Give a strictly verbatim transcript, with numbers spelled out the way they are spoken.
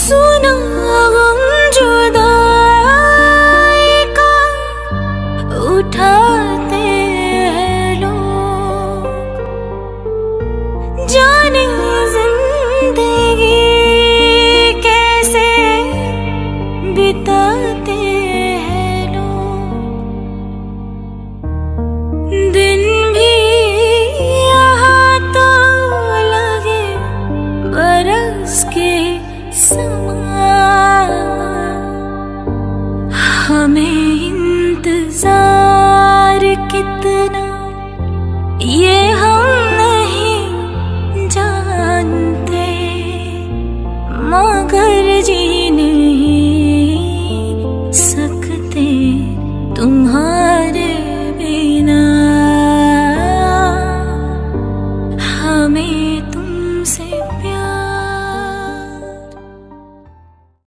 सुना गम जुदाई का उठाते हैं लोग, जाने जिंदगी कैसे बिताते हैं लोग। दिन भी यहाँ तो लगे बरस के समान, हमें इंतजार कितना ये हम नहीं जानते, मगर